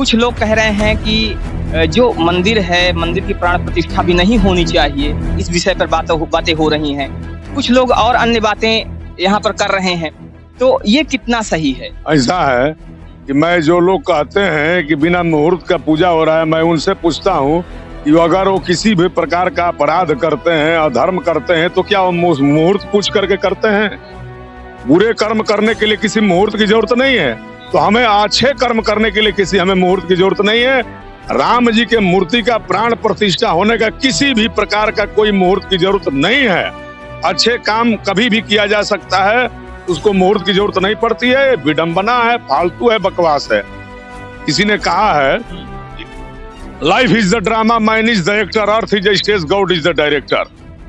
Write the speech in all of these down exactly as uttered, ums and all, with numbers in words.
कुछ लोग कह रहे हैं कि जो मंदिर है, मंदिर की प्राण प्रतिष्ठा भी नहीं होनी चाहिए। इस विषय पर बातें बातें हो रही हैं। कुछ लोग और अन्य बातें यहाँ पर कर रहे हैं, तो ये कितना सही है? ऐसा है कि मैं जो लोग कहते हैं कि बिना मुहूर्त का पूजा हो रहा है, मैं उनसे पूछता हूँ कि अगर वो किसी भी प्रकार का अपराध करते हैं, अधर्म करते हैं, तो क्या वो मुहूर्त पूछ करके करते हैं? बुरे कर्म करने के लिए किसी मुहूर्त की जरूरत नहीं है, तो हमें अच्छे कर्म करने के लिए किसी हमें मुहूर्त की जरूरत नहीं है। राम जी के मूर्ति का प्राण प्रतिष्ठा होने का किसी भी प्रकार का कोई मुहूर्त की जरूरत नहीं है। अच्छे काम कभी भी किया जा सकता है, उसको मुहूर्त की जरूरत नहीं पड़ती है। विडंबना है, फालतू है, बकवास है। किसी ने कहा है life is the drama, man is the actor, earth is the stage, God is the director.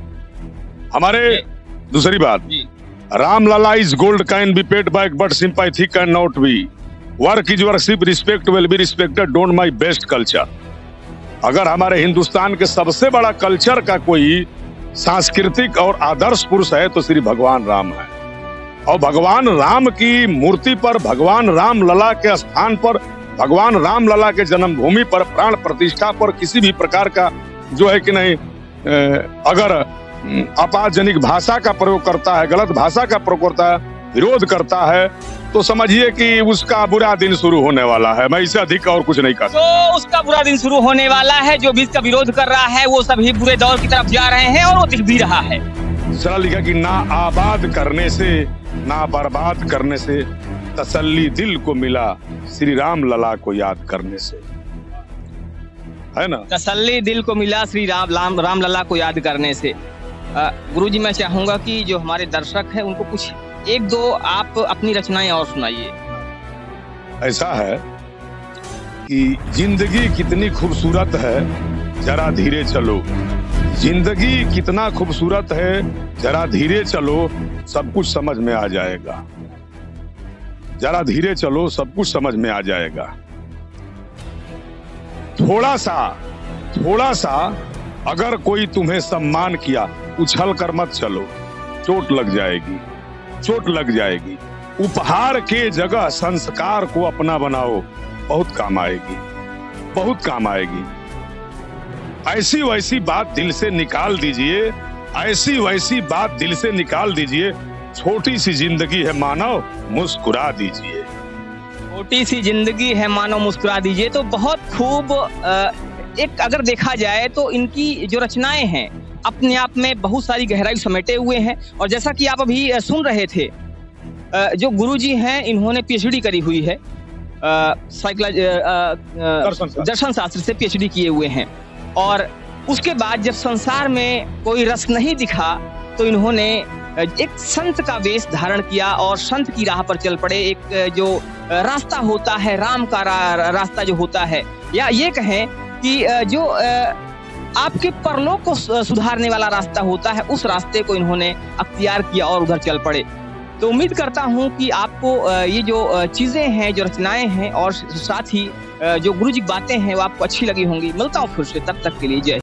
हमारे दूसरी बात, Ram Lalla is gold can be paid back but sympathy can not be. Work is worship, respect will be respected, don't my best culture. अगर हमारे हिंदुस्तान के सबसे बड़ा culture का कोई सांस्कृतिक और आदर्श पुरुष है तो श्री भगवान राम है। और भगवान राम की मूर्ति पर, भगवान राम लला के स्थान पर, भगवान राम लला के जन्मभूमि पर, प्राण प्रतिष्ठा पर किसी भी प्रकार का जो है कि नहीं, अगर अपमानजनक भाषा का प्रयोग करता है, गलत भाषा का प्रयोग करता है, विरोध करता है, तो समझिए कि उसका बुरा दिन शुरू होने वाला है। मैं इससे अधिक और कुछ नहीं कर सकता। तो उसका बुरा दिन शुरू होने वाला है। जो भी इसका विरोध कर रहा है वो सभी बुरे दौर की तरफ जा रहे हैं और वो दिख भी रहा है। दूसरा लिखा कि ना आबाद करने से, ना बर्बाद करने से, तसल्ली दिल को मिला श्री राम लला को याद करने से, है ना? तसल्ली दिल को मिला श्री राम राम राम लला को याद करने से। गुरुजी, मैं चाहूंगा कि जो हमारे दर्शक हैं उनको कुछ एक दो आप अपनी रचनाएं और सुनाइए। ऐसा है कि जिंदगी कितनी खूबसूरत है, जरा धीरे चलो। जिंदगी कितना खूबसूरत है, जरा धीरे चलो, सब कुछ समझ में आ जाएगा। जरा धीरे चलो, सब कुछ समझ में आ जाएगा। थोड़ा सा थोड़ा सा अगर कोई तुम्हें सम्मान किया, उछल कर मत चलो, चोट लग जाएगी, चोट लग जाएगी। उपहार के जगह संस्कार को अपना बनाओ, बहुत काम आएगी, बहुत काम आएगी। ऐसी वैसी बात दिल से निकाल दीजिए, ऐसी वैसी बात दिल से निकाल दीजिए। छोटी सी जिंदगी है मानव, मुस्कुरा दीजिए। छोटी सी जिंदगी है मानव, मुस्कुरा दीजिए। तो बहुत खूब, एक अगर देखा जाए तो इनकी जो रचनाएं हैं अपने आप में बहुत सारी गहराई समेटे हुए हैं। और जैसा कि आप अभी सुन रहे थे, जो गुरुजी हैं इन्होंने पीएचडी करी हुई है, साइकोलॉजी, दर्शन शास्त्र से पीएचडी किए हुए हैं। और उसके बाद जब संसार में कोई रस नहीं दिखा तो इन्होंने एक संत का वेश धारण किया और संत की राह पर चल पड़े। एक जो रास्ता होता है, राम का रा, रास्ता जो होता है, या ये कहें कि जो आपके परलोक को सुधारने वाला रास्ता होता है, उस रास्ते को इन्होंने अख्तियार किया और उधर चल पड़े। तो उम्मीद करता हूं कि आपको ये जो चीजें हैं, जो रचनाएं हैं और साथ ही जो गुरुजी की बातें हैं वो आपको अच्छी लगी होंगी। मिलता हूं फिर से, तब तक के लिए जय।